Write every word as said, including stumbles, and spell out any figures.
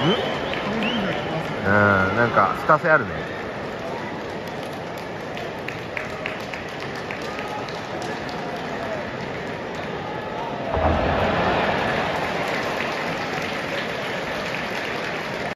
うん、なんかスタセあるね。